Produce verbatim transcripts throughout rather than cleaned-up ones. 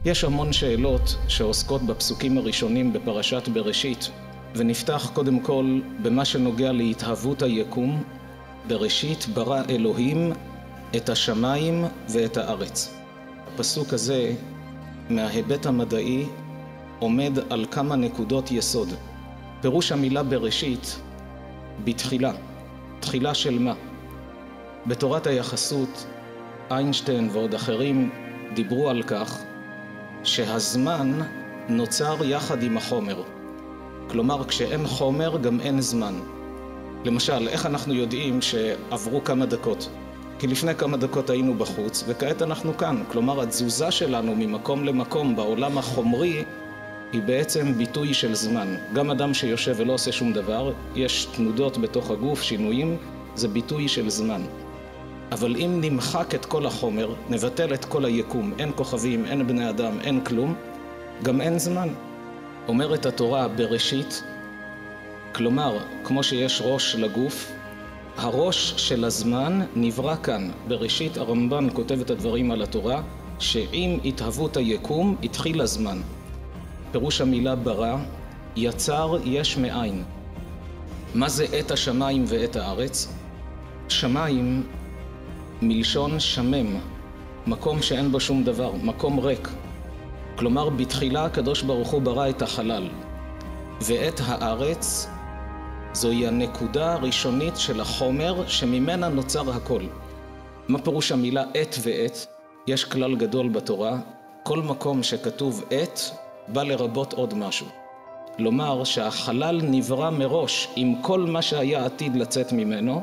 יש המון שאלות שעוסקות בפסוקים הראשונים בפרשת בראשית, ונפתח קודם כל במה שנוגע להתהוות היקום. בראשית ברא אלוהים את השמיים ואת הארץ. הפסוק הזה מההיבט המדעי עומד על כמה נקודות יסוד. פירוש המילה בראשית, בתחילה. תחילה של מה? בתורת היחסות, איינשטיין ועוד אחרים דיברו על כך שהזמן נוצר יחד עם החומר. כלומר, כשאין חומר גם אין זמן. למשל, איך אנחנו יודעים שעברו כמה דקות? כי לפני כמה דקות היינו בחוץ וכעת אנחנו כאן. כלומר, התזוזה שלנו ממקום למקום בעולם החומרי היא בעצם ביטוי של זמן. גם אדם שיושב ולא עושה שום דבר, יש תנודות בתוך הגוף, שינויים, זה ביטוי של זמן. אבל אם נמחק את כל החומר, נבטל את כל היקום, אין כוכבים, אין בני אדם, אין כלום, גם אין זמן. אומרת התורה בראשית, כלומר, כמו שיש ראש לגוף, הראש של הזמן נברא כאן. בראשית הרמב"ן כותב את הדברים על התורה, שעם התהוות היקום התחיל הזמן. פירוש המילה ברא, יצר יש מאין. מה זה את השמיים ואת הארץ? שמיים מלשון שמם, מקום שאין בו שום דבר, מקום ריק. כלומר, בתחילה הקדוש ברוך הוא ברא את החלל. ואת הארץ זוהי הנקודה הראשונית של החומר שממנה נוצר הכל. מה פירוש המילה את ואת? יש כלל גדול בתורה, כל מקום שכתוב את בא לרבות עוד משהו. לומר שהחלל נברא מראש עם כל מה שהיה עתיד לצאת ממנו,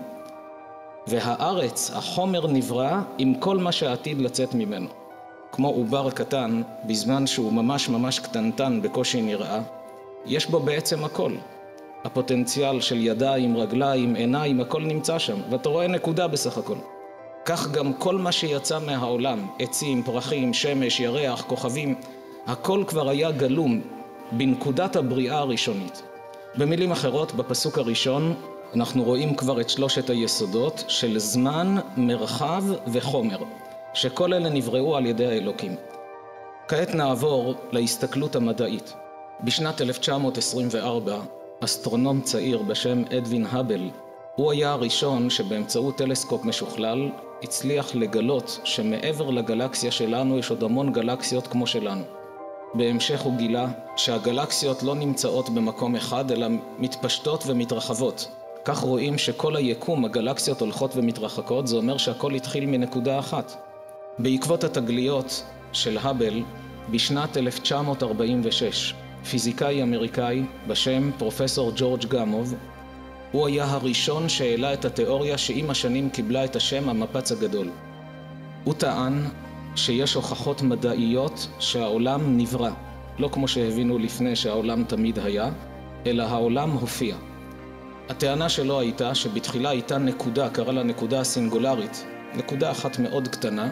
והארץ, החומר נברא עם כל מה שעתיד לצאת ממנו. כמו עובר קטן, בזמן שהוא ממש ממש קטנטן בקושי נראה, יש בו בעצם הכל. הפוטנציאל של ידיים, רגליים, עיניים, הכל נמצא שם, ואתה רואה נקודה בסך הכל. כך גם כל מה שיצא מהעולם, עצים, פרחים, שמש, ירח, כוכבים, הכל כבר היה גלום בנקודת הבריאה הראשונית. במילים אחרות, בפסוק הראשון, אנחנו רואים כבר את שלושת היסודות של זמן, מרחב וחומר, שכל אלה נבראו על ידי האלוקים. כעת נעבור להסתכלות המדעית. בשנת אלף תשע מאות עשרים וארבע, אסטרונום צעיר בשם אדווין האבל, הוא היה הראשון שבאמצעות טלסקופ משוכלל הצליח לגלות שמעבר לגלקסיה שלנו יש עוד המון גלקסיות כמו שלנו. בהמשך הוא גילה שהגלקסיות לא נמצאות במקום אחד אלא מתפשטות ומתרחבות. כך רואים שכל היקום, הגלקסיות הולכות ומתרחקות, זה אומר שהכל התחיל מנקודה אחת. בעקבות התגליות של האבל, בשנת אלף תשע מאות ארבעים ושש, פיזיקאי אמריקאי בשם פרופסור ג'ורג' גמוב, הוא היה הראשון שהעלה את התיאוריה שעם השנים קיבלה את השם המפץ הגדול. הוא טען שיש הוכחות מדעיות שהעולם נברא, לא כמו שהבינו לפני שהעולם תמיד היה, אלא העולם הופיע. הטענה שלו הייתה שבתחילה הייתה נקודה, קרא לה נקודה הסינגולרית, נקודה אחת מאוד קטנה,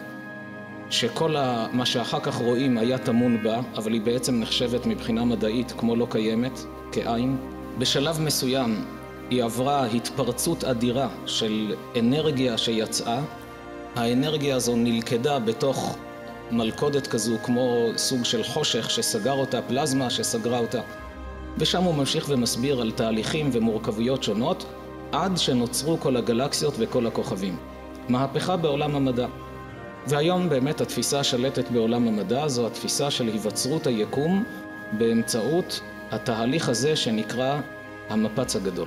שכל מה שאחר כך רואים היה תמון בה, אבל היא בעצם נחשבת מבחינה מדעית כמו לא קיימת, כעין. בשלב מסוים היא עברה התפרצות אדירה של אנרגיה שיצאה. האנרגיה הזו נלכדה בתוך מלכודת כזו, כמו סוג של חושך שסגר אותה, פלזמה שסגרה אותה. ושם הוא ממשיך ומסביר על תהליכים ומורכבויות שונות, עד שנוצרו כל הגלקסיות וכל הכוכבים. מהפכה בעולם המדע. והיום באמת התפיסה השלטת בעולם המדע זו התפיסה של היווצרות היקום באמצעות התהליך הזה שנקרא המפץ הגדול.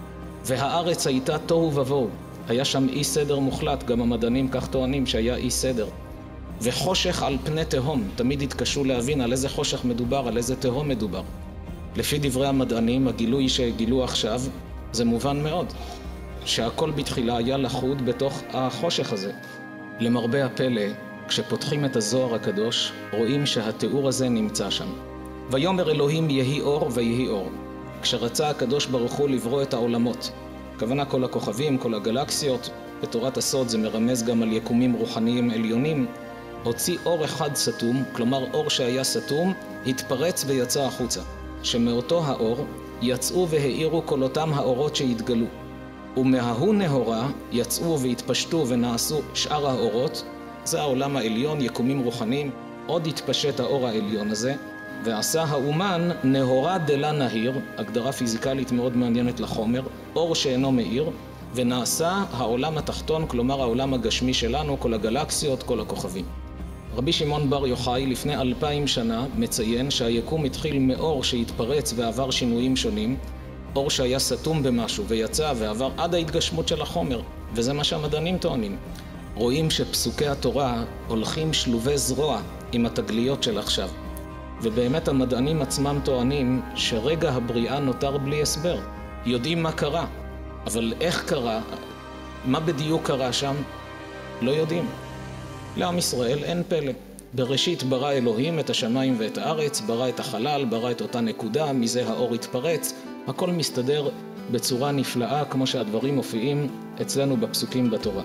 והארץ הייתה תוהו ובוהו, היה שם אי סדר מוחלט, גם המדענים כך טוענים שהיה אי סדר. וחושך על פני תהום, תמיד התקשו להבין על איזה חושך מדובר, על איזה תהום מדובר. לפי דברי המדענים, הגילוי שגילו עכשיו, זה מובן מאוד, שהכל בתחילה היה לחוד בתוך החושך הזה. למרבה הפלא, כשפותחים את הזוהר הקדוש, רואים שהתיאור הזה נמצא שם. ויאמר אלוהים יהי אור ויהי אור. כשרצה הקדוש ברוך הוא לברוא את העולמות, הכוונה כל הכוכבים, כל הגלקסיות, בתורת הסוד זה מרמז גם על יקומים רוחניים עליונים, הוציא אור אחד סתום, כלומר אור שהיה סתום, התפרץ ויצא החוצה, שמאותו האור יצאו והאירו כל אותם האורות שהתגלו. ומההוא נהורה יצאו והתפשטו ונעשו שאר האורות, זה העולם העליון, יקומים רוחניים. עוד התפשט האור העליון הזה, ועשה האומן נהורה דלה נהיר, הגדרה פיזיקלית מאוד מעניינת לחומר, אור שאינו מאיר, ונעשה העולם התחתון, כלומר העולם הגשמי שלנו, כל הגלקסיות, כל הכוכבים. רבי שמעון בר יוחאי לפני אלפיים שנה מציין שהיקום התחיל מאור שהתפרץ ועבר שינויים שונים, אור שהיה סתום במשהו ויצא ועבר עד ההתגשמות של החומר, וזה מה שהמדענים טוענים. רואים שפסוקי התורה הולכים שלובי זרוע עם התגליות של עכשיו. ובאמת המדענים עצמם טוענים שרגע הבריאה נותר בלי הסבר. יודעים מה קרה, אבל איך קרה, מה בדיוק קרה שם, לא יודעים. לעם ישראל אין פלא. בראשית ברא אלוהים את השמיים ואת הארץ, ברא את החלל, ברא את אותה נקודה, מזה האור התפרץ. הכל מסתדר בצורה נפלאה כמו שהדברים מופיעים אצלנו בפסוקים בתורה.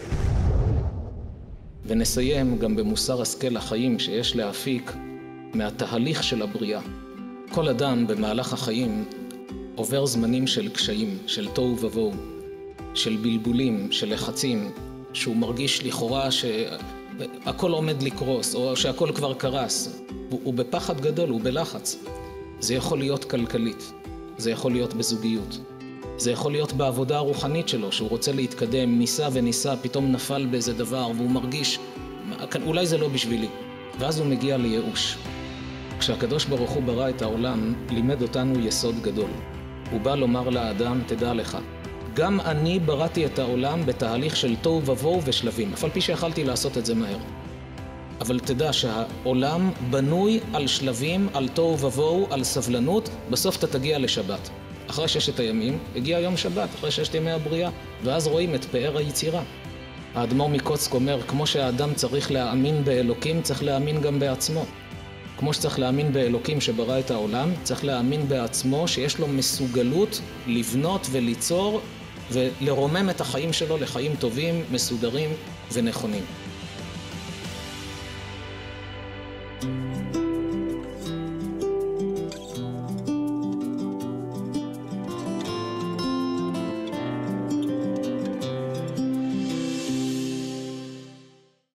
ונסיים גם במוסר השכל החיים שיש להפיק מהתהליך של הבריאה. כל אדם במהלך החיים עובר זמנים של קשיים, של תוהו ובוהו, של בלבולים, של לחצים, שהוא מרגיש לכאורה שהכל עומד לקרוס, או שהכל כבר קרס. הוא, הוא בפחד גדול, הוא בלחץ. זה יכול להיות כלכלית, זה יכול להיות בזוגיות, זה יכול להיות בעבודה הרוחנית שלו, שהוא רוצה להתקדם, ניסה וניסה, פתאום נפל באיזה דבר, והוא מרגיש, אולי זה לא בשבילי. ואז הוא מגיע לייאוש. כשהקדוש ברוך הוא ברא את העולם, לימד אותנו יסוד גדול. הוא בא לומר לאדם, תדע לך, גם אני בראתי את העולם בתהליך של תוהו ובוהו ושלבים, אף על פי שיכלתי לעשות את זה מהר. אבל תדע שהעולם בנוי על שלבים, על תוהו ובוהו, על סבלנות, בסוף אתה תגיע לשבת. אחרי ששת הימים, הגיע יום שבת, אחרי ששת ימי הבריאה, ואז רואים את פאר היצירה. האדמו"ר מקוצק אומר, כמו שהאדם צריך להאמין באלוקים, צריך להאמין גם בעצמו. כמו שצריך להאמין באלוקים שברא את העולם, צריך להאמין בעצמו שיש לו מסוגלות לבנות וליצור ולרומם את החיים שלו לחיים טובים, מסודרים ונכונים.